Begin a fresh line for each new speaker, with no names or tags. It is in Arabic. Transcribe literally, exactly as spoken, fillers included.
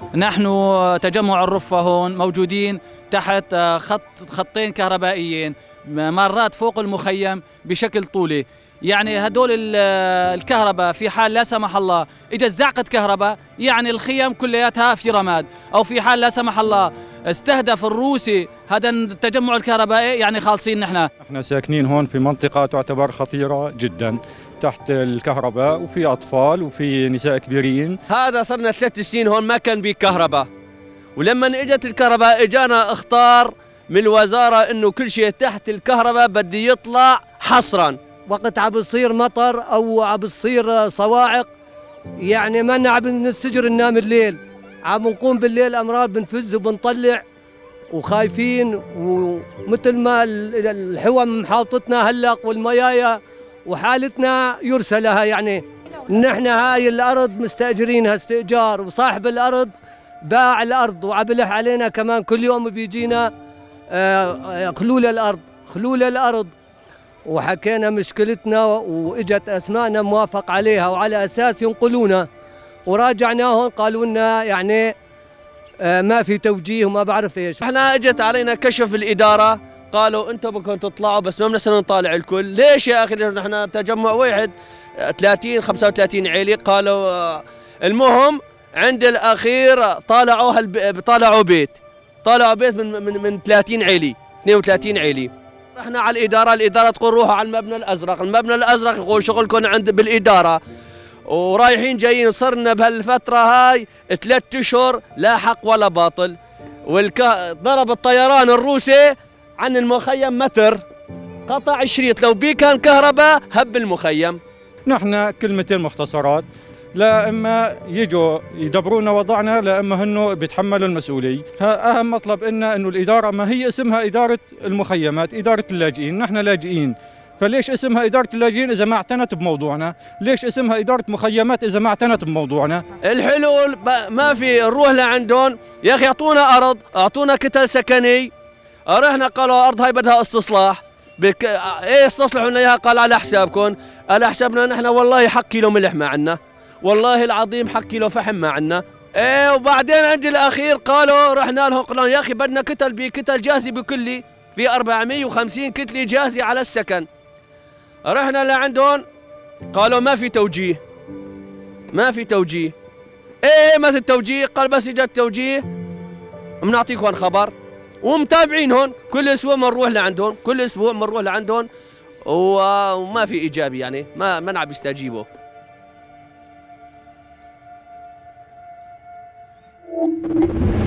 نحن تجمع الرفة هون موجودين تحت خط خطين كهربائيين مرات فوق المخيم بشكل طولي. يعني هدول الكهرباء في حال لا سمح الله اجت زعقة كهرباء يعني الخيم كلياتها في رماد، او في حال لا سمح الله استهدف الروسي هذا التجمع الكهربائي يعني خالصين. نحن
احنا ساكنين هون في منطقة تعتبر خطيرة جدا تحت الكهرباء، وفي اطفال وفي نساء كبيرين.
هذا صرنا ثلاث سنين هون ما كان بيه كهرباء، ولما اجت الكهرباء اجانا اخطار من الوزارة انه كل شيء تحت الكهرباء بده يطلع حصرا.
وقت عم بصير مطر او عم بصير صواعق يعني ما عم نستجر ننام الليل، عم نقوم بالليل امراض بنفز وبنطلع وخايفين، ومثل ما الحوم محاوطتنا هلق والميايا وحالتنا يرسى لها. يعني نحن هاي الارض مستاجرينها استئجار، وصاحب الارض باع الارض وعبلح علينا كمان كل يوم بيجينا خلول الارض خلول الارض وحكينا مشكلتنا واجت اسماءنا موافق عليها وعلى اساس ينقلونا، وراجعناهم قالوا لنا يعني ما في توجيه وما بعرف ايش.
احنا اجت علينا كشف الاداره قالوا انتم بدكم تطلعوا بس ما بنستنى نطالع الكل. ليش يا اخي؟ نحن تجمع واحد ثلاثين خمسة وثلاثين عيله. قالوا المهم عند الاخير طالعوا هالب... طالعوا بيت طالعوا بيت من من من ثلاثين عيله اثنين وثلاثين عيله. رحنا على الاداره، الاداره تقول روحوا على المبنى الازرق، المبنى الازرق يقول شغلكم عند بالاداره. ورايحين جايين صرنا بهالفتره هاي ثلاث اشهر لا حق ولا باطل. والك ضرب الطيران الروسي عن المخيم متر، قطع الشريط، لو بيه كان كهرباء هب المخيم.
نحن كلمتين مختصرات، لا اما يجوا يدبرونا وضعنا، لا اما هنو بيتحملوا المسؤوليه. اهم مطلب لنا انه الاداره ما هي اسمها اداره المخيمات، اداره اللاجئين. نحن لاجئين، فليش اسمها اداره اللاجئين اذا ما اعتنت بموضوعنا؟ ليش اسمها اداره مخيمات اذا ما اعتنت بموضوعنا؟
الحلول ما في، نروح لعندهم يا اخي اعطونا ارض، اعطونا كتل سكني. رحنا قالوا ارض هاي بدها استصلاح. بك... ايه استصلحوا لنا اياها؟ قال على حسابكم. على حسابنا نحن والله حق كيلو ملح ما عندنا، والله العظيم حق كيلو فحم ما عندنا. ايه وبعدين عند الاخير قالوا رحنا لهم قلنا يا اخي بدنا كتل بكتل جاهزه بكلي، في أربعمئة وخمسين كتله جاهزه على السكن. رحنا لعندهم قالوا ما في توجيه ما في توجيه. ايه ما في توجيه؟ قال بس اجى التوجيه بنعطيكم خبر. ومتابعين هون كل اسبوع بنروح لعندهم، كل اسبوع بنروح لعندهم وما في ايجابي، يعني ما ما عم يستجيبوا.